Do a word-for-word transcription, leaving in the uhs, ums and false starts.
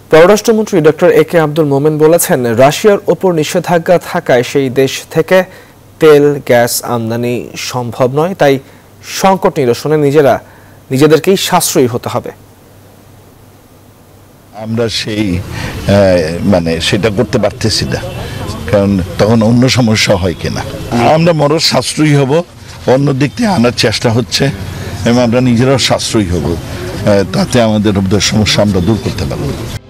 পররাষ্ট্রমন্ত্রী doctor A কে আব্দুল মোমেন বলেছেন, রাশিয়ার ওপর নিষেধাজ্ঞা থাকায় সেই দেশ থেকে তেল গ্যাস আমদানি সম্ভব নয়, তাই সংকট নিরসনে নিজেরা নিজেদেরকেই সাশ্রয়ী হতে হবে। আমরা সেই মানে সেটা করতে পারতেছি না, কারণ তখন অন্য সমস্যা হয় কিনা। আমরা বড় সাশ্রয়ী হব, অন্য দিক থেকে আনার চেষ্টা হচ্ছে এবং আমরা নিজেরাও সাশ্রয়ী হব, তাতে আমাদের সমস্যা আমরা দূর করতে পারবো।